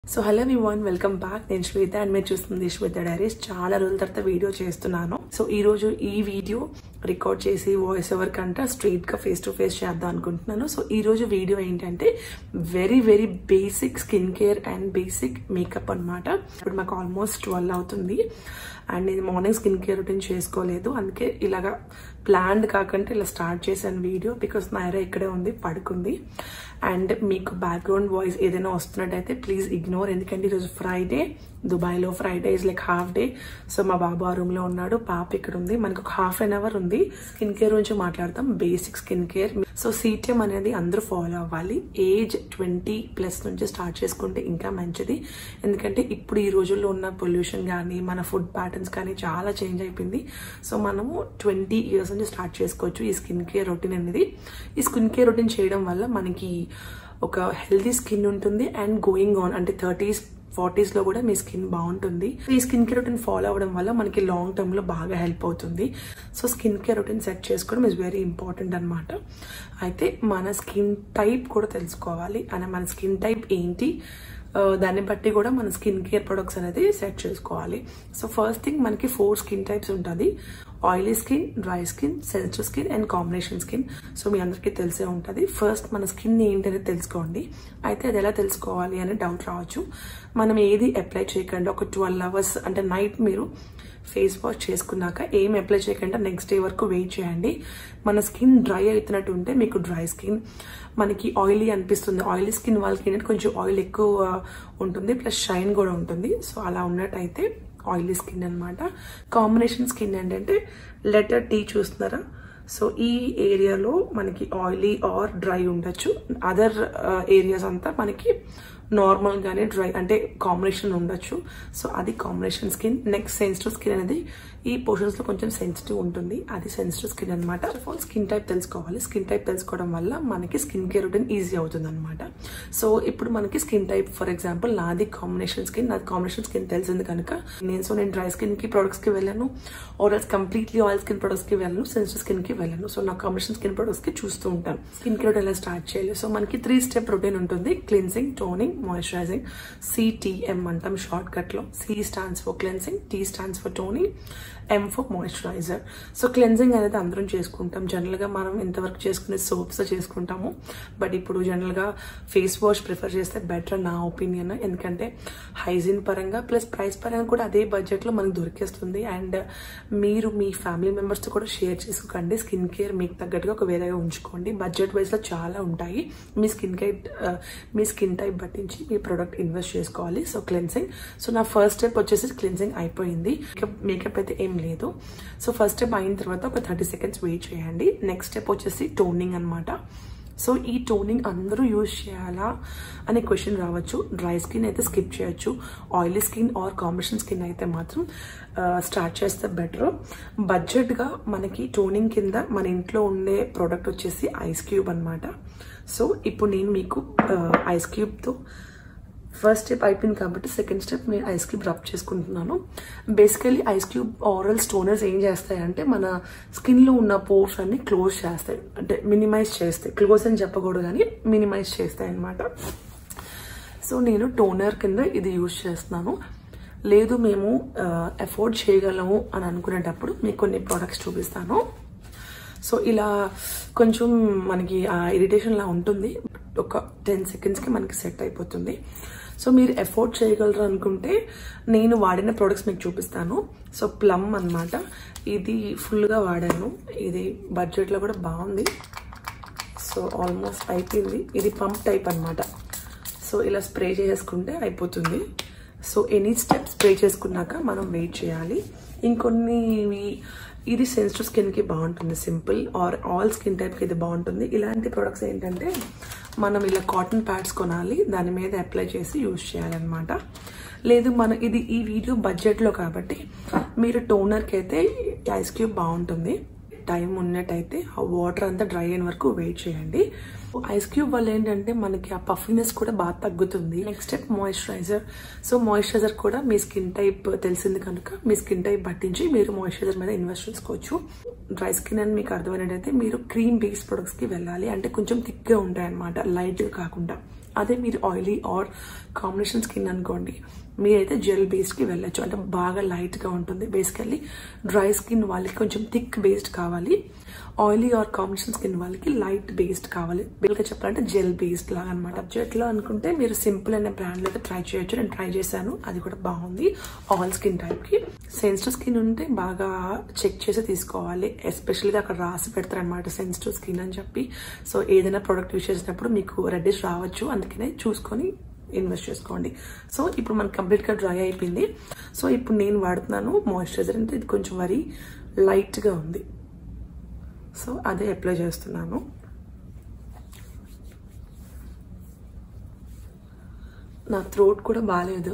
So hello everyone, welcome back. నేను Shweta and మీరు చూస్తుంది శ్వేత డైరీస్. చాలా రోజుల తర్వాత వీడియో చేస్తున్నాను. సో ఈ రోజు ఈ వీడియో రికార్డ్ చేసి వాయిస్ ఓవర్ కంటే స్ట్రైట్ గా ఫేస్ టు ఫేస్ చేద్దాం అనుకుంటున్నాను. సో ఈ రోజు వీడియో ఏంటంటే very basic skin care and basic makeup అన్నమాట. ఇప్పుడు మాకు ఆల్మోస్ట్ 12 అవుతుంది అండ్ నేను మార్నింగ్ స్కిన్ కేర్ రొటీన్ చేసుకోలేదు. అందుకే ఇలాగా ప్లాన్డ్ కాకుండా ఇలా స్టార్ట్ చేశాను వీడియో. బికాస్ నాయరా ఇక్కడే ఉంది, పడుకుంది. అండ్ మీకు బ్యాక్గ్రౌండ్ వాయిస్ ఏదైనా వస్తున్నట్టయితే ప్లీజ్ ఇగ్నోర్. ఎందుకంటే ఈరోజు ఫ్రైడే, దుబాయ్లో Friday is like half day. So మా బాబు ఆ రూమ్ లో ఉన్నాడు, పాప ఇక్కడ ఉంది. మనకు ఒక హాఫ్ అన్ అవర్ ఉంది. స్కిన్ కేర్ గురించి మాట్లాడతాం, basic skin care. So CTM అనేది అందరూ ఫాలో అవ్వాలి. ఏజ్ 20+ నుంచి స్టార్ట్ చేసుకుంటే ఇంకా మంచిది. ఎందుకంటే ఇప్పుడు ఈ రోజుల్లో ఉన్న పొల్యూషన్ కానీ మన ఫుడ్ ప్యాటర్న్స్ కానీ చాలా చేంజ్ అయిపోయింది. సో మనము 20 ఇయర్స్ నుంచి స్టార్ట్ చేసుకోవచ్చు ఈ స్కిన్ కేర్ రొటీన్ అనేది. ఈ స్కిన్ కేర్ రొటీన్ చేయడం వల్ల మనకి ఒక హెల్తీ స్కిన్ ఉంటుంది అండ్ గోయింగ్ ఆన్ అంటే 30s 40s లో కూడా మీ స్కిన్ బాగుంటుంది. ఈ స్కిన్ కేర్ రొటీన్ ఫాలో అవడం వల్ల మనకి లాంగ్ టర్మ్ లో బాగా హెల్ప్ అవుతుంది. So skin care routine set చేసుకోవడం ఇస్ వెరీ ఇంపార్టెంట్ అనమాట. అయితే మన స్కిన్ టైప్ కూడా తెలుసుకోవాలి. అండ్ మన స్కిన్ టైప్ ఏంటి, దాన్ని బట్టి కూడా మన స్కిన్ కేర్ ప్రొడక్ట్స్ అనేది సెట్ చేసుకోవాలి. సో ఫస్ట్ థింగ్ మనకి 4 స్కిన్ టైప్స్ ఉంటుంది. Oily skin, dry skin, sensitive skin and combination skin. So మీ అందరికీ తెలిసే ఉంటుంది. ఫస్ట్ మన స్కిన్ ఏంటనేది తెలుసుకోండి. అయితే అది ఎలా తెలుసుకోవాలి అనే డౌట్ రావచ్చు. మనం ఏది అప్లై చేయకుండా ఒక 12 అవర్స్ అంటే నైట్ మీరు ఫేస్ వాష్ చేసుకున్నాక ఏం అప్లై చేయకుండా నెక్స్ట్ డే వరకు వెయిట్ చేయండి. మన స్కిన్ డ్రై అవుతున్నట్టు ఉంటే మీకు డ్రై స్కిన్, మనకి ఆయిలీ అనిపిస్తుంది, ఆయిలీ స్కిన్ వాళ్ళకి ఏంటంటే కొంచెం ఆయిల్ ఎక్కువ ఉంటుంది ప్లస్ షైన్ కూడా ఉంటుంది. సో అలా ఉన్నట్టయితే ఆయిలీ స్కిన్ అనమాట. కాంబినేషన్ స్కిన్ ఏంటంటే లెటర్ T చూస్తున్నారా? సో ఈ ఏరియాలో మనకి ఆయిలీ ఆర్ డ్రై ఉండొచ్చు. అదర్ ఏరియాస్ అంతా మనకి నార్మల్ గానే డ్రై అంటే కాంబినేషన్ ఉండొచ్చు. సో అది combination skin. Next sensitive skin అనేది ఈ పోర్షన్స్ లో కొంచెం సెన్సిటివ్ ఉంటుంది, అది సెన్సిటివ్ స్కిన్ అనమాట. స్కిన్ టైప్ తెలుసుకోవాలి. స్కిన్ టైప్ తెలుసుకోవడం వల్ల మనకి స్కిన్ కేర్ రొటీన్ ఈజీ అవుతుంది అనమాట. సో ఇప్పుడు మనకి స్కిన్ టైప్ ఫర్ ఎగ్జాంపుల్ నాది కాంబినేషన్ స్కిన్. నాది కాంబినేషన్ స్కిన్ తెలిసింది కనుక నేను డ్రై స్కిన్ కి ప్రొడక్ట్స్ కి వెళ్ళాను, ఆర్ఎల్స్ కంప్లీట్లీ ఆయిల్ స్కిన్ ప్రొడక్ట్స్ కి వెళ్ళాను, సెన్సిటివ్ స్కిన్ కి వెళ్ళాను. సో నా కాంబినేషన్ స్కిన్ ప్రొడక్ట్స్ కి చూస్తూ ఉంటాను స్కిన్ కేర్ రొటీన్ ఎలా స్టార్ట్ చేయాలి. సో మనకి 3 స్టెప్ రొటీన్ ఉంటుంది. Cleansing, toning, moisturising. CTM అంటాం షార్ట్ కట్ లో. C stands for cleansing, T stands for toning, M for moisturiser. So cleansing అనేది అందరం చేసుకుంటాం. జనరల్ గా మనం ఇంతవరకు చేసుకునే సోప్స్ చేసుకుంటాము. బట్ ఇప్పుడు జనరల్ గా ఫేస్ వాష్ ప్రిఫర్ చేస్తే బెటర్ నా ఒపీనియన్. ఎందుకంటే హైజీన్ పరంగా ప్లస్ ప్రైస్ పరంగా కూడా అదే బడ్జెట్ లో మనకు దొరికేస్తుంది. అండ్ మీరు మీ ఫ్యామిలీ మెంబర్స్ తో కూడా షేర్ చేసుకోకండి. స్కిన్ కేర్ మీకు తగ్గట్టుగా ఒక వేరేగా ఉంచుకోండి. బడ్జెట్ వైజ్ లో చాలా ఉంటాయి. మీ స్కిన్ టైప్ బట్టించి మీ ప్రొడక్ట్ ఇన్వెస్ట్ చేసుకోవాలి. So cleansing. సో నా ఫస్ట్ స్టెప్ వచ్చేసి క్లెన్సింగ్ అయిపోయింది. మేకప్ అయితే ఏం లేదు. సో ఫస్ట్ స్టెప్ అయిన తర్వాత ఒక 30 seconds వెయిట్ చేయండి. నెక్స్ట్ స్టెప్ వచ్చేసి టోనింగ్ అనమాట. సో ఈ టోనింగ్ అందరూ యూజ్ చేయాలా అనే క్వశ్చన్ రావచ్చు. డ్రై స్కిన్ అయితే స్కిప్ చేయొచ్చు. Oily skin or combination skin అయితే మాత్రం స్టార్ట్ చేస్తే బెటర్. బడ్జెట్ గా మనకి టోనింగ్ కింద మన ఇంట్లో ఉండే ప్రోడక్ట్ వచ్చేసి ఐస్ క్యూబ్ అనమాట. సో ఇప్పుడు నేను మీకు ఐస్ క్యూబ్ తో ఫస్ట్ స్టెప్ అయిపోయింది కాబట్టి సెకండ్ స్టెప్ నేను ఐస్ క్యూబ్ రబ్ చేసుకుంటున్నాను. బేసికలీ ఐస్ క్యూబ్ ఆరల్ స్టోనర్స్ ఏం చేస్తాయంటే మన స్కిన్ లో ఉన్న పోర్స్ అన్ని క్లోజ్ చేస్తాయి, అంటే మినిమైజ్ చేస్తాయి. క్లోజ్ అని చెప్పకూడదు కానీ మినిమైజ్ చేస్తాయి అనమాట. సో నేను టోనర్ కింద ఇది యూజ్ చేస్తున్నాను. లేదు మేము అఫోర్డ్ చేయగలము అని అనుకునేటప్పుడు మీకు కొన్ని ప్రోడక్ట్స్ చూపిస్తాను. సో ఇలా కొంచెం మనకి ఇరిటేషన్ లా ఉంటుంది. ఒక 10 seconds కి మనకి సెట్ అయిపోతుంది. సో మీరు ఎఫోర్డ్ చేయగలరు అనుకుంటే నేను వాడిన ప్రొడక్ట్స్ మీకు చూపిస్తాను. సో ప్లమ్ అన్నమాట. ఇది ఫుల్గా వాడాను. ఇది బడ్జెట్లో కూడా బాగుంది. సో ఆల్మోస్ట్ అయిపోయింది. ఇది పంప్ టైప్ అన్నమాట. సో ఇలా స్ప్రే చేసుకుంటే అయిపోతుంది. సో ఎనీ స్టెప్ స్ప్రే చేసుకున్నాక మనం వెయిట్ చేయాలి. ఇంకొన్ని ఇది సెన్సిటివ్ స్కిన్ కి బాగుంటుంది, simple or all skin type కి ఇది బాగుంటుంది. ఇలాంటి ప్రొడక్ట్స్ ఏంటంటే మనం ఇలా కాటన్ ప్యాడ్స్ కొనాలి, దాని మీద అప్లై చేసి యూజ్ చేయాలన్నమాట. లేదు ఇది ఈ వీడియో బడ్జెట్ లో కాబట్టి మీరు టోనర్ కి అయితే ఐస్ క్యూబ్ బాగుంటుంది. టైం ఉన్నట్టయితే ఆ వాటర్ అంతా డ్రై అయిన వరకు వెయిట్ చేయండి. ఐస్ క్యూబ్ వల్ల ఏంటంటే మనకి ఆ పఫీనెస్ కూడా బాగా తగ్గుతుంది. Next step moisturiser. So moisturiser కూడా మీ స్కిన్ టైప్ తెలిసింది కనుక మీ స్కిన్ టైప్ పట్టించి మీరు మాయిశ్చరైజర్ మీద ఇన్వెస్ట్ చేసుకోవచ్చు. డ్రై స్కిన్ అని మీకు అర్థమైనట్టయితే మీరు క్రీమ్ బేస్డ్ ప్రొడక్ట్స్ కి వెళ్ళాలి. అంటే కొంచెం థిక్ గా ఉంటాయి అనమాట, లైట్ గా కాకుండా. అదే మీరు ఆయిలీ ఆర్ కాంబినేషన్ స్కిన్ అనుకోండి, మీరైతే జెల్ బేస్డ్కి వెళ్ళచ్చు, అంటే బాగా లైట్గా ఉంటుంది. బేసికల్లీ డ్రై స్కిన్ వాళ్ళకి కొంచెం థిక్ బేస్డ్ కావాలి, ఆయిలీ ఆర్ కాంబినేషన్ స్కిన్ వాళ్ళకి లైట్ బేస్డ్ కావాలి. బేల్గా చెప్పాలంటే జెల్ బేస్డ్ లాగా అనమాట. బడ్జెట్లో అనుకుంటే మీరు సింపుల్ అనే బ్రాండ్లో అయితే ట్రై చేయొచ్చు. నేను ట్రై చేశాను, అది కూడా బాగుంది. ఆల్ స్కిన్ టైప్కి. సెన్సిటివ్ స్కిన్ ఉంటే బాగా చెక్ చేసి తీసుకోవాలి, ఎస్పెషల్గా అక్కడ రాసి పెడతారు అనమాట సెన్సిటివ్ స్కిన్ అని చెప్పి. సో ఏదైనా ప్రోడక్ట్ యూజ్ చేసినప్పుడు మీకు రెడ్డిష్ రావచ్చు, అందుకనే చూసుకొని ఇన్వెస్ట్ చేసుకోండి. సో ఇప్పుడు మనకి కంప్లీట్గా డ్రై అయిపోయింది. సో ఇప్పుడు నేను వాడుతున్నాను మాయిశ్చరైజర్, అంటే ఇది కొంచెం మరీ లైట్గా ఉంది. సో అదే అప్లై చేస్తున్నాను. నా థ్రోట్ కూడా బాగాలేదు.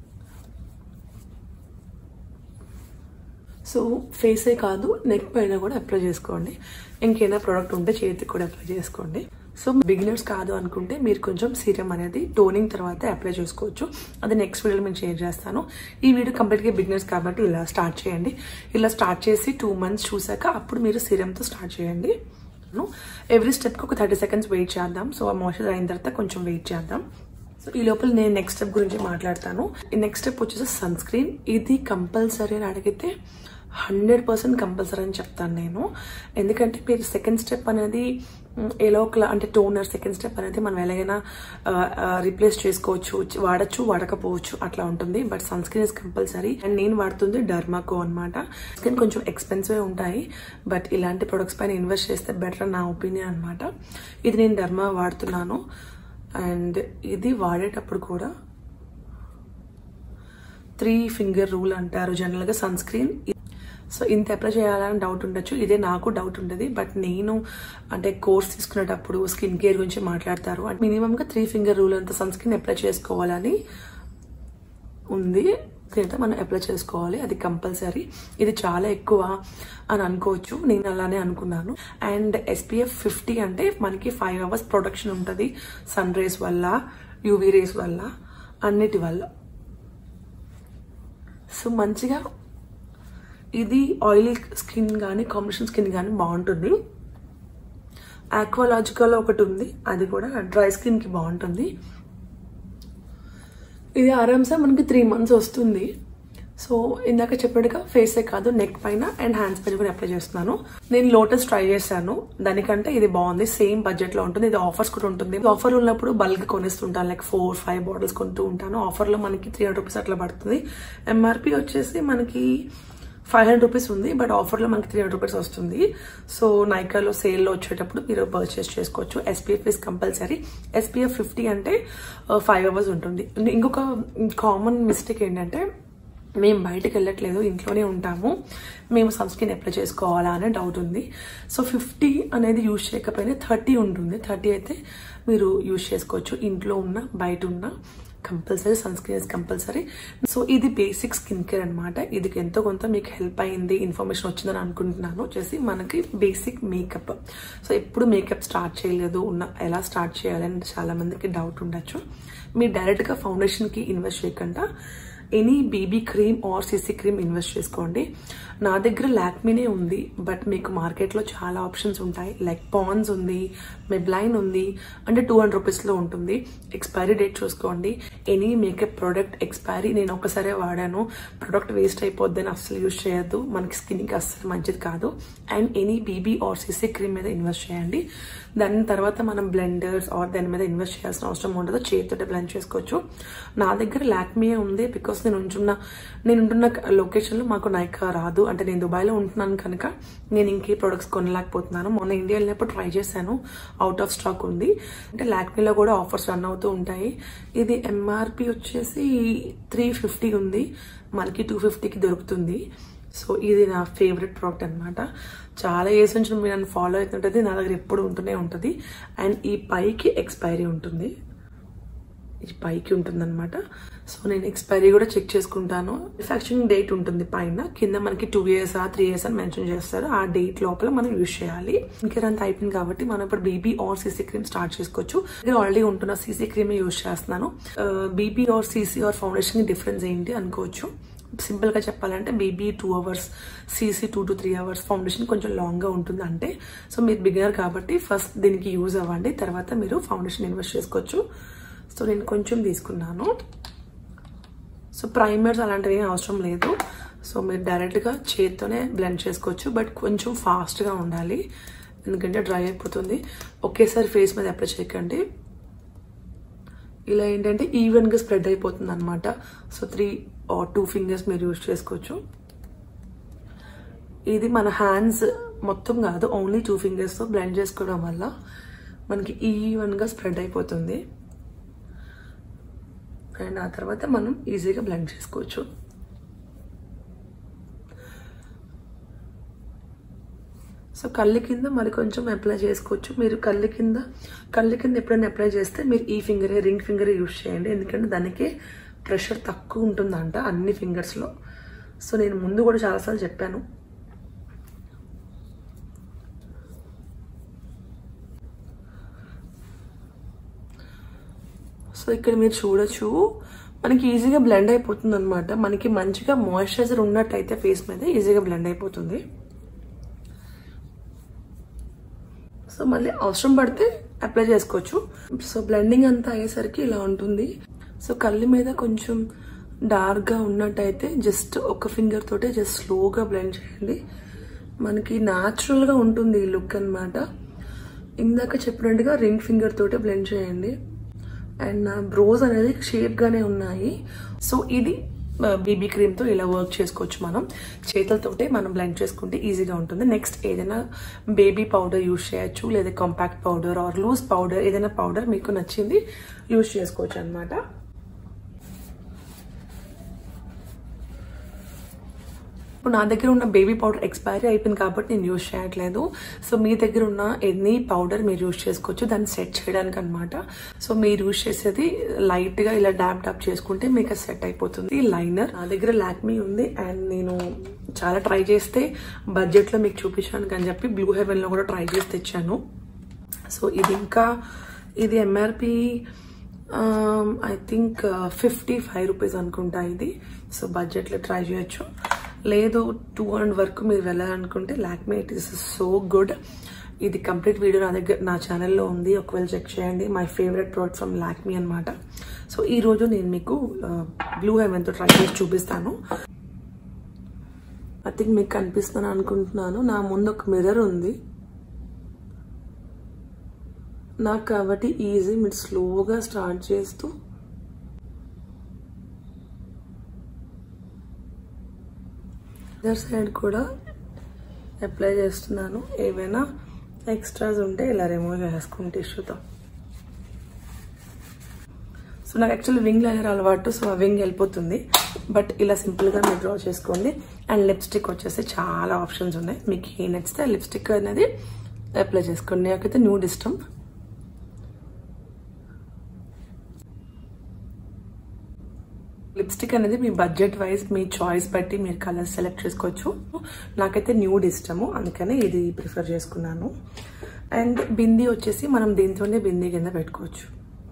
సో ఫేసే కాదు, నెక్ పైన కూడా అప్లై చేసుకోండి. ఇంకేమైనా ప్రోడక్ట్ ఉంటే చేతికి కూడా అప్లై చేసుకోండి. సో బిగినర్స్ కాదు అనుకుంటే మీరు కొంచెం సీరం అనేది టోనింగ్ తర్వాత అప్లై చేసుకోవచ్చు. అది నెక్స్ట్ వీడియోలో నేను షేర్ చేస్తాను. ఈ వీడియో కంప్లీట్గా బిగినర్స్ కాబట్టి ఇలా స్టార్ట్ చేయండి. ఇలా స్టార్ట్ చేసి 2 months చూసాక అప్పుడు మీరు సీరంతో స్టార్ట్ చేయండి. ఎవ్రీ స్టెప్కి ఒక 30 seconds వెయిట్ చేద్దాం. సో ఆ మాయిశ్చరైజర్ అయిన తర్వాత కొంచెం వెయిట్ చేద్దాం. సో ఈ లోపల నేను నెక్స్ట్ స్టెప్ గురించి మాట్లాడతాను. ఈ నెక్స్ట్ స్టెప్ వచ్చేసి సన్ స్క్రీన్. ఇది కంపల్సరీ అని అడిగితే 100% కంపల్సరీ అని చెప్తాను నేను. ఎందుకంటే మీరు సెకండ్ స్టెప్ అనేది ఎలా ఒకలా, అంటే టోనర్ సెకండ్ స్టెప్ అనేది మనం ఎలాగైనా రీప్లేస్ చేసుకోవచ్చు, వాడచ్చు వాడకపోవచ్చు, అట్లా ఉంటుంది. But sunscreen is compulsory. And నేను వాడుతుంది డర్మాకో అనమాట. స్కిన్ కొంచెం ఎక్స్పెన్సివ్ ఉంటాయి, బట్ ఇలాంటి ప్రొడక్ట్స్ పైన ఇన్వెస్ట్ చేస్తే బెటర్ నా ఒపీనియన్ అనమాట. ఇది నేను డర్మా వాడుతున్నాను. అండ్ ఇది వాడేటప్పుడు కూడా 3 finger రూల్ అంటారు జనరల్గా సన్ స్క్రీన్. సో ఇంత అప్లై చేయాలని డౌట్ ఉండొచ్చు, ఇదే నాకు డౌట్ ఉంటుంది. బట్ నేను అంటే కోర్స్ తీసుకునేటప్పుడు స్కిన్ కేర్ గురించి మాట్లాడతారు, అంటే మినిమంగా 3 finger రూల్ అంత సన్ స్క్రీన్ అప్లై చేసుకోవాలని ఉంది. అయితే మనం అప్లై చేసుకోవాలి, అది కంపల్సరీ. ఇది చాలా ఎక్కువ అని అనుకోవచ్చు, నేను అలానే అనుకున్నాను. అండ్ SPF 50 అంటే మనకి 5 hours ప్రొటెక్షన్ ఉంటుంది సన్ రేస్ వల్ల, యూవీ రేస్ వల్ల, అన్నిటి వల్ల. సో మంచిగా ఇది ఆయిలీ స్కిన్ కానీ కాంబినేషన్ స్కిన్ కానీ బాగుంటుంది. ఆక్వాలాజికల్ ఒకటి ఉంది, అది కూడా డ్రై స్కిన్కి బాగుంటుంది. ఇది ఆరామ్సే మనకి 3 months వస్తుంది. సో ఇందాక చెప్పినట్టుగా ఫేసే కాదు, నెక్ పైన అండ్ హ్యాండ్స్ పైన కూడా అప్లై చేస్తున్నాను. నేను లోటస్ ట్రై చేశాను, దానికంటే ఇది బాగుంది. సేమ్ బడ్జెట్లో ఉంటుంది. ఇది ఆఫర్స్ కూడా ఉంటుంది. ఆఫర్ ఉన్నప్పుడు బల్క్ కొనిస్తుంటాను, లైక్ 4-5 bottles కొంటూ ఉంటాను. ఆఫర్లో మనకి 300 rupees అట్లా పడుతుంది. MRP వచ్చేసి మనకి 500 rupees ఉంది, బట్ ఆఫర్లో మనకి 300 rupees వస్తుంది. సో నైకాలో సేల్లో వచ్చేటప్పుడు మీరు పర్చేస్ చేసుకోవచ్చు. SPF is compulsory. SPF 50 అంటే 5 hours ఉంటుంది. ఇంకొక కామన్ మిస్టేక్ ఏంటంటే, మేము బయటకు వెళ్ళట్లేదు, ఇంట్లోనే ఉంటాము, మేము సన్ స్క్రీన్ అప్లై చేసుకోవాలా అనే డౌట్ ఉంది. సో 50 అనేది యూజ్ చేయకపోయినా 30 ఉంటుంది. 30 అయితే మీరు యూజ్ చేసుకోవచ్చు. ఇంట్లో ఉన్న బయట ఉన్న compulsory sunscreen is compulsory. So ఇది బేసిక్ స్కిన్ కేర్ అనమాట. ఇది ఎంతో కొంత మీకు హెల్ప్ అయింది, ఇన్ఫర్మేషన్ వచ్చిందని అనుకుంటున్నాను. వచ్చేసి మనకి బేసిక్ మేకప్. సో ఎప్పుడు మేకప్ స్టార్ట్ చేయలేదు, ఎలా స్టార్ట్ చేయాలని చాలా మందికి డౌట్ ఉండొచ్చు. మీరు డైరెక్ట్గా ఫౌండేషన్కి ఇన్వెస్ట్ చేయకుండా any BB cream or CC cream invest చేసుకోండి. నా దగ్గర లాక్మీనే ఉంది, బట్ మీకు మార్కెట్లో చాలా ఆప్షన్స్ ఉంటాయి. లైక్ పాండ్స్ ఉంది, మెబ్లైన్ ఉంది, అంటే 200 rupeesలో ఉంటుంది. ఎక్స్పైరీ డేట్ చూసుకోండి. ఎనీ మేకప్ ప్రోడక్ట్ ఎక్స్పైరీ నేను ఒకసారి వాడాను, ప్రోడక్ట్ వేస్ట్ అయిపోద్దని అస్సలు యూజ్ చేయొద్దు, మనకి స్కిన్కి అస్సలు మంచిది కాదు. And any BB or CC cream మీద ఇన్వెస్ట్ చేయండి. దాని తర్వాత మనం బ్లెండర్స్ ఆర్ దాని మీద ఇన్వెస్ట్ చేయాల్సిన అవసరం ఉండదు, చేతితో బ్లెండ్ చేసుకోవచ్చు. నా దగ్గర లాక్మీయే ఉంది, బికాస్ నేను ఉంటున్న లొకేషన్లో మాకు నైకా రాదు. అంటే నేను దుబాయ్లో ఉంటున్నాను కనుక నేను ఇంకే ప్రొడక్ట్స్ కొనలేకపోతున్నాను. మొన్న ఇండియా వెళ్ళినప్పుడు ట్రై చేశాను, అవుట్ ఆఫ్ స్టాక్ ఉంది. అంటే లాక్మీలో కూడా ఆఫర్స్ రన్ అవుతూ ఉంటాయి. ఇది MRP వచ్చేసి 350 ఉంది, మనకి 250కి దొరుకుతుంది. సో ఇది నా ఫేవరెట్ ప్రోడక్ట్ అనమాట. చాలా ఇయర్స్ నుంచి మీరు నన్ను ఫాలో అవుతుంటుంది, నా దగ్గర ఎప్పుడు ఉంటూనే ఉంటుంది. అండ్ ఈ పైకి ఎక్స్పైరీ ఉంటుంది, ఈ పైకి ఉంటుంది అనమాట. సో నేను ఎక్స్పైరీ కూడా చెక్ చేసుకుంటాను. మ్యానుఫ్యాక్చరింగ్ డేట్ ఉంటుంది పైన, కింద మనకి 2 years 3 years అని మెన్షన్ చేస్తారు. ఆ డేట్ లోపల మనం యూజ్ చేయాలి. ఇంకా అంత అయిపోయింది కాబట్టి మనం ఇప్పుడు BB or CC cream start చేసుకోవచ్చు. నేను ఆల్రెడీ ఉంటున్న CC క్రీమ్ యూజ్ చేస్తున్నాను. BB or CC or foundation difference ఏంటి అనుకోవచ్చు. సింపుల్ గా చెప్పాలంటే BB 2 hours, CC 2 to 3 hours, foundation కొంచెం లాంగ్ గా ఉంటుంది. అంటే సో మీరు బిగినర్ కాబట్టి ఫస్ట్ దీనికి యూజ్ అవ్వండి, తర్వాత మీరు ఫౌండేషన్ ఇన్వెస్ట్ చేసుకోవచ్చు. సో నేను కొంచెం తీసుకున్నాను. సో ప్రైమర్స్ అలాంటివి ఏం అవసరం లేదు. సో మీరు డైరెక్ట్గా చేత్తోనే బ్లెండ్ చేసుకోవచ్చు, బట్ కొంచెం ఫాస్ట్గా ఉండాలి ఎందుకంటే డ్రై అయిపోతుంది. ఒకేసారి ఫేస్ మీద అప్లై చేయకండి. ఇలా ఏంటంటే ఈవెన్గా స్ప్రెడ్ అయిపోతుంది అనమాట. సో 3 or 2 fingers మీరు యూజ్ చేసుకోవచ్చు. ఇది మన హ్యాండ్స్ మొత్తం కాదు, ఓన్లీ 2 fingersతో బ్లెండ్ చేసుకోవడం వల్ల మనకి ఈవెన్గా స్ప్రెడ్ అయిపోతుంది. అండ్ ఆ తర్వాత మనం ఈజీగా బ్లెండ్ చేసుకోవచ్చు. సో కళ్ళ కింద మరి కొంచెం అప్లై చేసుకోవచ్చు. మీరు కళ్ళ కింద ఎప్పుడైనా అప్లై చేస్తే మీరు ఈ ఫింగరే, రింగ్ ఫింగరే యూజ్ చేయండి, ఎందుకంటే దానికి ప్రెషర్ తక్కువ ఉంటుందంట అన్ని ఫింగర్స్లో. సో నేను ముందు కూడా చాలాసార్లు చెప్పాను. సో ఇక్కడ మీరు చూడొచ్చు మనకి ఈజీగా బ్లెండ్ అయిపోతుంది అనమాట. మనకి మంచిగా మాయిశ్చరైజర్ ఉన్నట్టయితే ఫేస్ మీద ఈజీగా బ్లెండ్ అయిపోతుంది. సో మళ్ళీ అవసరం పడితే అప్లై చేసుకోవచ్చు. సో బ్లెండింగ్ అంతా అయ్యేసరికి ఇలా ఉంటుంది. సో కళ్ళ మీద కొంచెం డార్క్గా ఉన్నట్టయితే జస్ట్ ఒక ఫింగర్ తోటే జస్ట్ స్లోగా బ్లెండ్ చేయండి. మనకి న్యాచురల్గా ఉంటుంది ఈ లుక్ అనమాట. ఇందాక చెప్పినట్టుగా రింగ్ ఫింగర్ తోటే బ్లెండ్ చేయండి. అండ్ నా బ్రోస్ అనేది షేప్గానే ఉన్నాయి. సో ఇది బీబీ క్రీమ్తో ఇలా వర్క్ చేసుకోవచ్చు. మనం చేతులతోటే మనం బ్లెండ్ చేసుకుంటే ఈజీగా ఉంటుంది. నెక్స్ట్ ఏదైనా బేబీ పౌడర్ యూజ్ చేయొచ్చు, లేదా compact powder or loose powder, ఏదైనా పౌడర్ మీకు నచ్చింది యూజ్ చేసుకోవచ్చు అనమాట. ఇప్పుడు నా దగ్గర ఉన్న బేబీ పౌడర్ ఎక్స్పైరీ అయిపోయింది కాబట్టి నేను యూజ్ చేయట్లేదు. సో మీ దగ్గర ఉన్న ఎనీ పౌడర్ మీరు యూజ్ చేసుకోవచ్చు దాన్ని సెట్ చేయడానికి అనమాట. సో మీరు యూజ్ చేసేది లైట్గా ఇలా డాప్ చేసుకుంటే మీకు సెట్ అయిపోతుంది. లైనర్ నా దగ్గర లాక్మీ ఉంది అండ్ నేను చాలా ట్రై చేస్తే బడ్జెట్లో మీకు చూపించడానికి అని చెప్పి బ్లూ హెవెన్లో కూడా ట్రై చేసి తెచ్చాను. సో ఇది ఎంఆర్పి ఐ థింక్ 55 రూపీస్ అనుకుంటా ఇది. సో బడ్జెట్లో ట్రై చేయొచ్చు. లేదు 200 వరకు మీరు వెళ్ళాలనుకుంటే Lakme it is so good. ఇది కంప్లీట్ వీడియో నా ఛానల్లో ఉంది, ఒకవేళ చెక్ చేయండి. My favourite product from Lakme అనమాట. సో ఈరోజు నేను మీకు బ్లూ హెవెన్తో ట్రై చేసి చూపిస్తాను. ఐ థింక్ మీకు కనిపిస్తాను అనుకుంటున్నాను. నా ముందు ఒక మిర్రర్ ఉంది నాకు కాబట్టి ఈజీ. మీరు స్లోగా స్టార్ట్ చేస్తూ అదర్ సైడ్ కూడా అప్లై చేస్తున్నాను. ఏవైనా ఎక్స్ట్రాస్ ఉంటే ఇలా రిమూవ్ చేసుకుని టిష్యూతో. సో నాకు యాక్చువల్లీ వింగ్ లైనర్ అలవాటు, సో ఆ వింగ్ వెళ్ళిపోతుంది. బట్ ఇలా సింపుల్గా మీరు డ్రా చేసుకోండి. అండ్ లిప్స్టిక్ వచ్చేసి చాలా ఆప్షన్స్ ఉన్నాయి. మీకు ఏ నచ్చితే లిప్స్టిక్ అనేది అప్లై చేసుకోండి. నాకైతే న్యూడ్ ఇష్టం. లిప్స్టిక్ అనేది మీ బడ్జెట్ వైజ్ మీ చాయిస్ బట్టి మీరు కలర్స్ సెలెక్ట్ చేసుకోవచ్చు. నాకైతే న్యూడ్ ఇష్టము, అందుకనే ఇది ప్రిఫర్ చేసుకున్నాను. అండ్ బిందీ వచ్చేసి మనం దీంతోనే బిందీ కింద పెట్టుకోవచ్చు.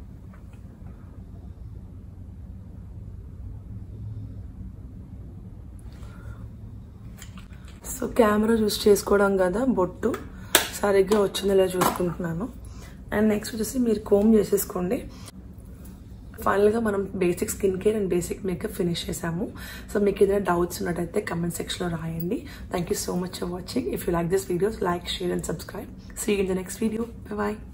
సో కెమెరా యూస్ చేసుకోవడం కదా బొట్టు సరిగ్గా వచ్చిందిలా చూసుకుంటున్నాను. అండ్ నెక్స్ట్ వచ్చేసి మీరు కోమ్ చేసేసుకోండి. ఫైనల్గా మనం basic skin care and basic makeup finish చేసాము. సో మీకు ఏదైనా డౌట్స్ ఉన్నట్టయితే కమెంట్ సెక్షన్లో రాయండి. Thank you so much for watching. If you like this videos, like, share and subscribe. See you in the next video. Bye bye.